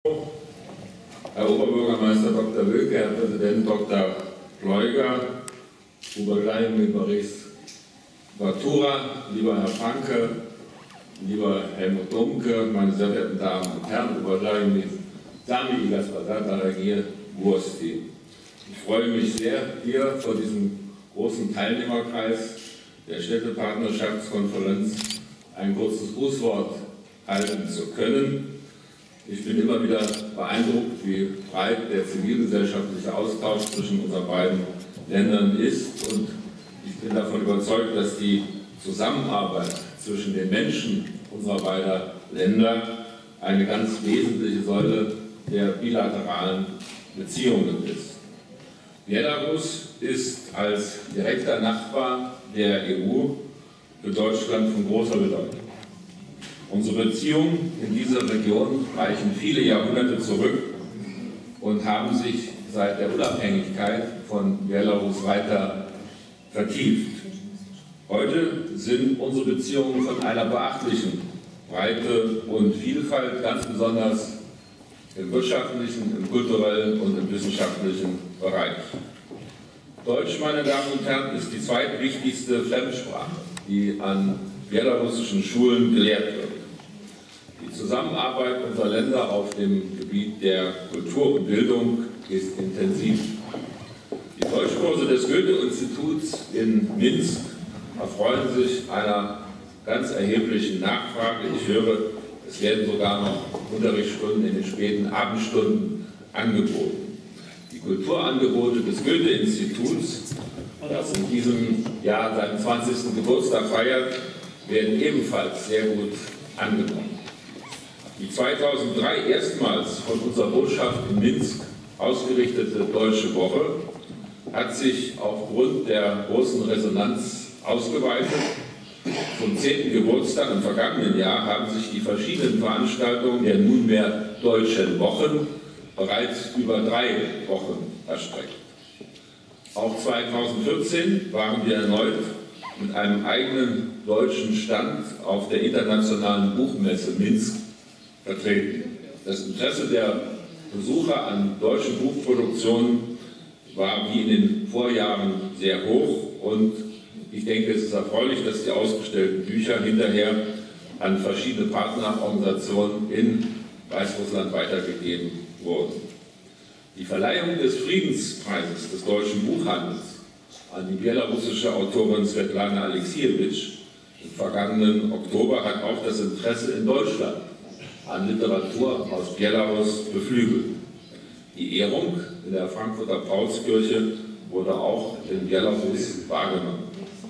Herr Oberbürgermeister Dr. Wilke, Herr Präsident Dr. Pleuger, Oberlein Boris Batura, lieber Herr Franke, lieber Helmut Domke, meine sehr verehrten Damen und Herren, Oberlein Sami Igaspasata Regier Wursti. Ich freue mich sehr, hier vor diesem großen Teilnehmerkreis der Städtepartnerschaftskonferenz ein kurzes Grußwort halten zu können. Ich bin immer wieder beeindruckt, wie breit der zivilgesellschaftliche Austausch zwischen unseren beiden Ländern ist, und ich bin davon überzeugt, dass die Zusammenarbeit zwischen den Menschen unserer beiden Länder eine ganz wesentliche Säule der bilateralen Beziehungen ist. Belarus ist als direkter Nachbar der EU für Deutschland von großer Bedeutung. Unsere Beziehungen in dieser Region reichen viele Jahrhunderte zurück und haben sich seit der Unabhängigkeit von Belarus weiter vertieft. Heute sind unsere Beziehungen von einer beachtlichen Breite und Vielfalt, ganz besonders im wirtschaftlichen, im kulturellen und im wissenschaftlichen Bereich. Deutsch, meine Damen und Herren, ist die zweitwichtigste Fremdsprache, die an belarussischen Schulen gelehrt wird. Die Zusammenarbeit unserer Länder auf dem Gebiet der Kultur und Bildung ist intensiv. Die Deutschkurse des Goethe-Instituts in Minsk erfreuen sich einer ganz erheblichen Nachfrage. Ich höre, es werden sogar noch Unterrichtsstunden in den späten Abendstunden angeboten. Die Kulturangebote des Goethe-Instituts, das in diesem Jahr seinen 20. Geburtstag feiert, werden ebenfalls sehr gut angenommen. Die 2003 erstmals von unserer Botschaft in Minsk ausgerichtete Deutsche Woche hat sich aufgrund der großen Resonanz ausgeweitet. Zum 10. Geburtstag im vergangenen Jahr haben sich die verschiedenen Veranstaltungen der nunmehr Deutschen Wochen bereits über 3 Wochen erstreckt. Auch 2014 waren wir erneut mit einem eigenen deutschen Stand auf der internationalen Buchmesse Minsk vertreten. Das Interesse der Besucher an deutschen Buchproduktionen war wie in den Vorjahren sehr hoch, und ich denke, es ist erfreulich, dass die ausgestellten Bücher hinterher an verschiedene Partnerorganisationen in Weißrussland weitergegeben wurden. Die Verleihung des Friedenspreises des deutschen Buchhandels an die belarussische Autorin Svetlana Alexiejewitsch im vergangenen Oktober hat auch das Interesse in Deutschland an Literatur aus Belarus beflügelt. Die Ehrung in der Frankfurter Paulskirche wurde auch in Belarus wahrgenommen.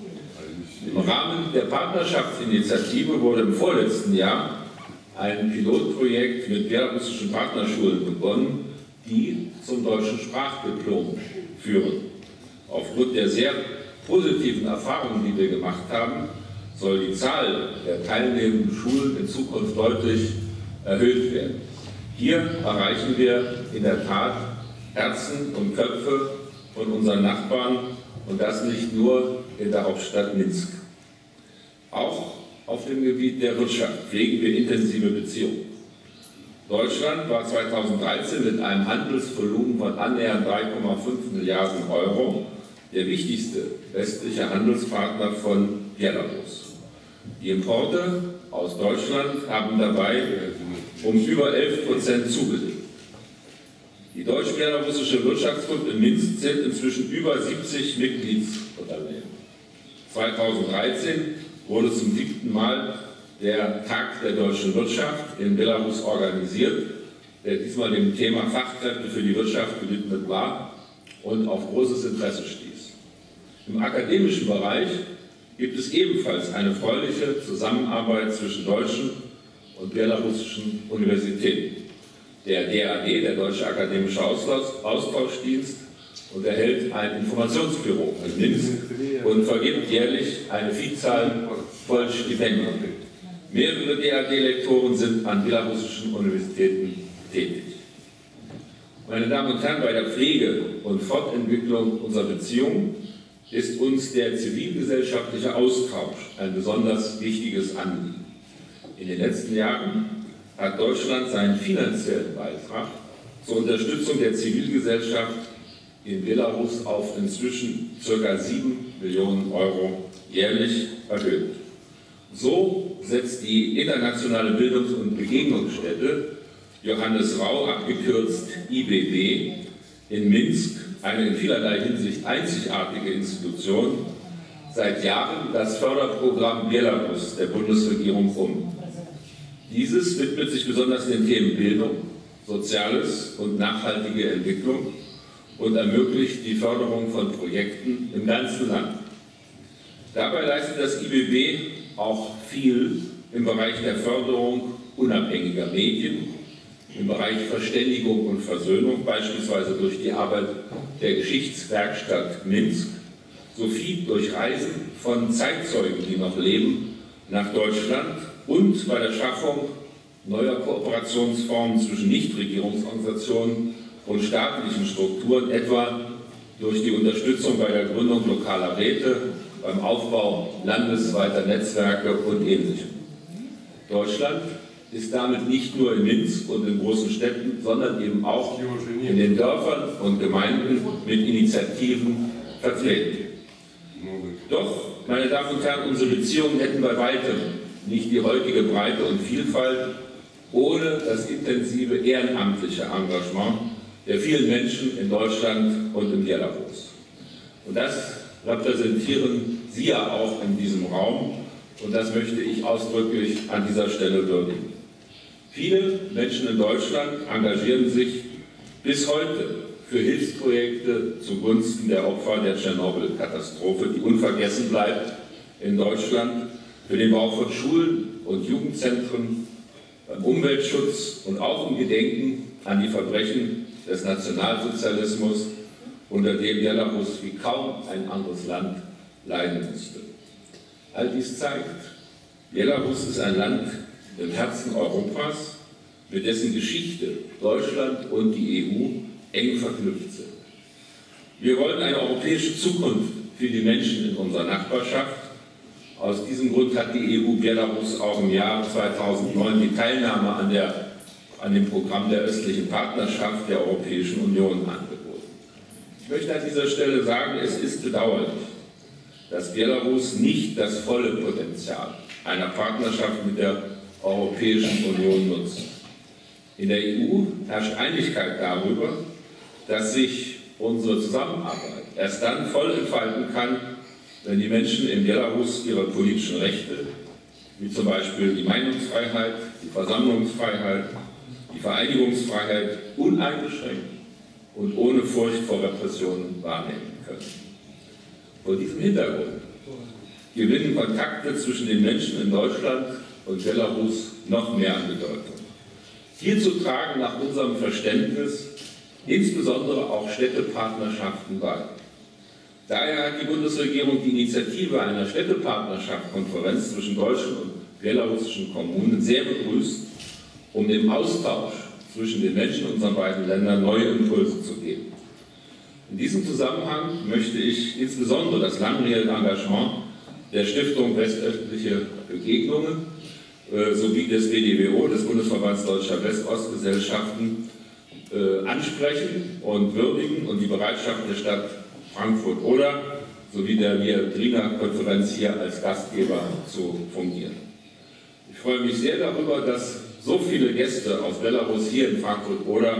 Im Rahmen der Partnerschaftsinitiative wurde im vorletzten Jahr ein Pilotprojekt mit belarussischen Partnerschulen begonnen, die zum deutschen Sprachdiplom führen. Aufgrund der sehr positiven Erfahrungen, die wir gemacht haben, soll die Zahl der teilnehmenden Schulen in Zukunft deutlich erhöht werden. Hier erreichen wir in der Tat Herzen und Köpfe von unseren Nachbarn, und das nicht nur in der Hauptstadt Minsk. Auch auf dem Gebiet der Wirtschaft pflegen wir intensive Beziehungen. Deutschland war 2013 mit einem Handelsvolumen von annähernd 3,5 Milliarden Euro der wichtigste westliche Handelspartner von Belarus. Die Importe aus Deutschland haben dabei um über 11% zugelegt. Die deutsch-belarussische Wirtschaftsbund in Minsk zählt inzwischen über 70 Mitgliedsunternehmen. 2013 wurde zum 7. Mal der Tag der deutschen Wirtschaft in Belarus organisiert, der diesmal dem Thema Fachkräfte für die Wirtschaft gewidmet war und auf großes Interesse stieß. Im akademischen Bereich gibt es ebenfalls eine erfreuliche Zusammenarbeit zwischen deutschen und belarussischen Universitäten. Der DAD, der Deutsche Akademische Austauschdienst, unterhält ein Informationsbüro in Minsk und vergibt jährlich eine Vielzahl von Stipendien. Mehrere DAD-Lektoren sind an belarussischen Universitäten tätig. Meine Damen und Herren, bei der Pflege und Fortentwicklung unserer Beziehungen ist uns der zivilgesellschaftliche Austausch ein besonders wichtiges Anliegen. In den letzten Jahren hat Deutschland seinen finanziellen Beitrag zur Unterstützung der Zivilgesellschaft in Belarus auf inzwischen ca. 7 Millionen Euro jährlich erhöht. So setzt die internationale Bildungs- und Begegnungsstätte Johannes Rau, abgekürzt IBB, in Minsk, eine in vielerlei Hinsicht einzigartige Institution, seit Jahren das Förderprogramm Belarus der Bundesregierung um. Dieses widmet sich besonders den Themen Bildung, Soziales und nachhaltige Entwicklung und ermöglicht die Förderung von Projekten im ganzen Land. Dabei leistet das IBB auch viel im Bereich der Förderung unabhängiger Medien, im Bereich Verständigung und Versöhnung, beispielsweise durch die Arbeit der Geschichtswerkstatt Minsk, sowie durch Reisen von Zeitzeugen, die noch leben, nach Deutschland und bei der Schaffung neuer Kooperationsformen zwischen Nichtregierungsorganisationen und staatlichen Strukturen, etwa durch die Unterstützung bei der Gründung lokaler Räte, beim Aufbau landesweiter Netzwerke und Ähnlichem. Deutschland ist damit nicht nur in Minsk und in großen Städten, sondern eben auch in den Dörfern und Gemeinden mit Initiativen vertreten. Doch, meine Damen und Herren, unsere Beziehungen hätten bei weitem nicht die heutige Breite und Vielfalt ohne das intensive ehrenamtliche Engagement der vielen Menschen in Deutschland und in Belarus. Und das repräsentieren Sie ja auch in diesem Raum, und das möchte ich ausdrücklich an dieser Stelle würdigen. Viele Menschen in Deutschland engagieren sich bis heute für Hilfsprojekte zugunsten der Opfer der Tschernobyl-Katastrophe, die unvergessen bleibt in Deutschland, für den Bau von Schulen und Jugendzentren, beim Umweltschutz und auch im Gedenken an die Verbrechen des Nationalsozialismus, unter dem Belarus wie kaum ein anderes Land leiden musste. All dies zeigt, Belarus ist ein Land im Herzen Europas, mit dessen Geschichte Deutschland und die EU eng verknüpft sind. Wir wollen eine europäische Zukunft für die Menschen in unserer Nachbarschaft. Aus diesem Grund hat die EU Belarus auch im Jahr 2009 die Teilnahme an dem Programm der östlichen Partnerschaft der Europäischen Union angeboten. Ich möchte an dieser Stelle sagen, es ist bedauerlich, dass Belarus nicht das volle Potenzial einer Partnerschaft mit der Europäischen Union nutzt. In der EU herrscht Einigkeit darüber, dass sich unsere Zusammenarbeit erst dann voll entfalten kann, wenn die Menschen in Belarus ihre politischen Rechte, wie zum Beispiel die Meinungsfreiheit, die Versammlungsfreiheit, die Vereinigungsfreiheit uneingeschränkt und ohne Furcht vor Repressionen wahrnehmen können. Vor diesem Hintergrund gewinnen Kontakte zwischen den Menschen in Deutschland und Belarus noch mehr an Bedeutung. Hierzu tragen nach unserem Verständnis insbesondere auch Städtepartnerschaften bei. Daher hat die Bundesregierung die Initiative einer Städtepartnerschaftskonferenz zwischen deutschen und belarussischen Kommunen sehr begrüßt, um dem Austausch zwischen den Menschen in unseren beiden Ländern neue Impulse zu geben. In diesem Zusammenhang möchte ich insbesondere das langjährige Engagement der Stiftung Westöstliche Begegnungen sowie des BDWO, des Bundesverbands Deutscher West-Ost-Gesellschaften, ansprechen und würdigen und die Bereitschaft der Stadt Frankfurt-Oder sowie der Viadrina-Konferenz hier als Gastgeber zu fungieren. Ich freue mich sehr darüber, dass so viele Gäste aus Belarus hier in Frankfurt-Oder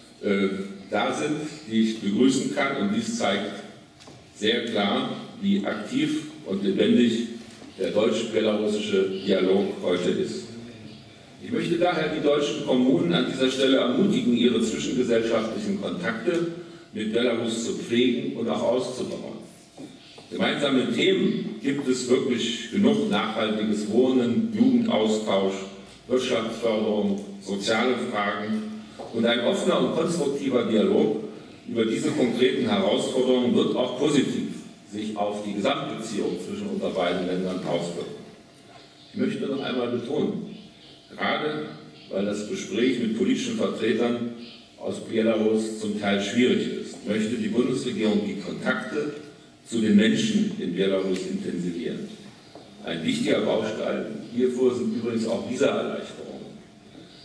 da sind, die ich begrüßen kann, und dies zeigt sehr klar, wie aktiv und lebendig der deutsch-belarussische Dialog heute ist. Ich möchte daher die deutschen Kommunen an dieser Stelle ermutigen, ihre zwischengesellschaftlichen Kontakte mit Belarus zu pflegen und auch auszubauen. Gemeinsame Themen gibt es wirklich genug: nachhaltiges Wohnen, Jugendaustausch, Wirtschaftsförderung, soziale Fragen, und ein offener und konstruktiver Dialog über diese konkreten Herausforderungen wird auch positiv sich auf die Gesamtbeziehung zwischen unseren beiden Ländern auswirken. Ich möchte noch einmal betonen, gerade weil das Gespräch mit politischen Vertretern aus Belarus zum Teil schwierig ist, möchte die Bundesregierung die Kontakte zu den Menschen in Belarus intensivieren. Ein wichtiger Baustein hierfür sind übrigens auch Visaerleichterungen.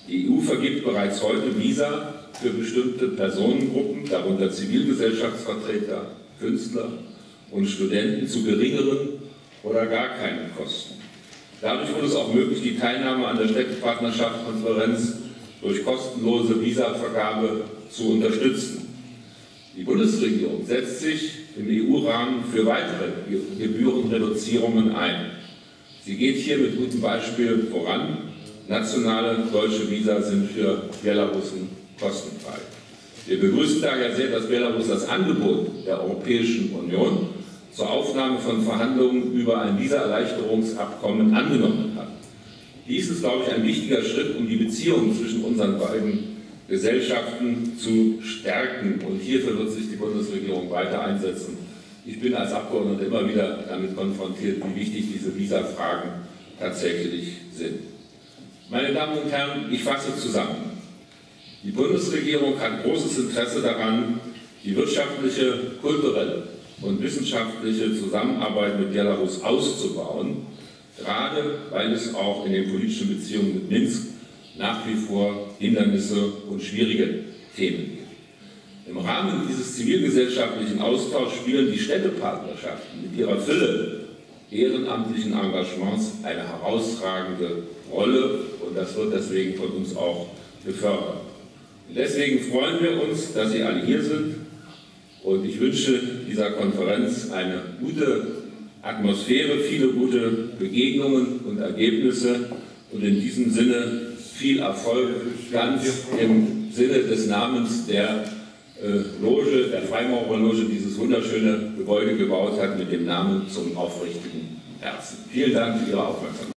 Die EU vergibt bereits heute Visa für bestimmte Personengruppen, darunter Zivilgesellschaftsvertreter, Künstler und Studenten, zu geringeren oder gar keinen Kosten. Dadurch wurde es auch möglich, die Teilnahme an der Städtepartnerschaftskonferenz durch kostenlose Visavergabe zu unterstützen. Die Bundesregierung setzt sich im EU-Rahmen für weitere Gebührenreduzierungen ein. Sie geht hier mit gutem Beispiel voran. Nationale deutsche Visa sind für Belarusen kostenfrei. Wir begrüßen daher sehr, dass Belarus das Angebot der Europäischen Union zur Aufnahme von Verhandlungen über ein Visaerleichterungsabkommen angenommen hat. Dies ist, glaube ich, ein wichtiger Schritt, um die Beziehungen zwischen unseren beiden Gesellschaften zu stärken. Und hierfür wird sich die Bundesregierung weiter einsetzen. Ich bin als Abgeordneter immer wieder damit konfrontiert, wie wichtig diese Visafragen tatsächlich sind. Meine Damen und Herren, ich fasse zusammen. Die Bundesregierung hat großes Interesse daran, die wirtschaftliche, kulturelle und wissenschaftliche Zusammenarbeit mit Belarus auszubauen, gerade weil es auch in den politischen Beziehungen mit Minsk nach wie vor Hindernisse und schwierige Themen gibt. Im Rahmen dieses zivilgesellschaftlichen Austauschs spielen die Städtepartnerschaften mit ihrer Fülle ehrenamtlichen Engagements eine herausragende Rolle, und das wird deswegen von uns auch gefördert. Und deswegen freuen wir uns, dass Sie alle hier sind, und ich wünsche dieser Konferenz eine gute Atmosphäre, viele gute Begegnungen und Ergebnisse und in diesem Sinne viel Erfolg, ganz im Sinne des Namens der Loge, der Freimaurerloge, dieses wunderschöne Gebäude gebaut hat mit dem Namen Zum aufrichtigen Herzen. Vielen Dank für Ihre Aufmerksamkeit.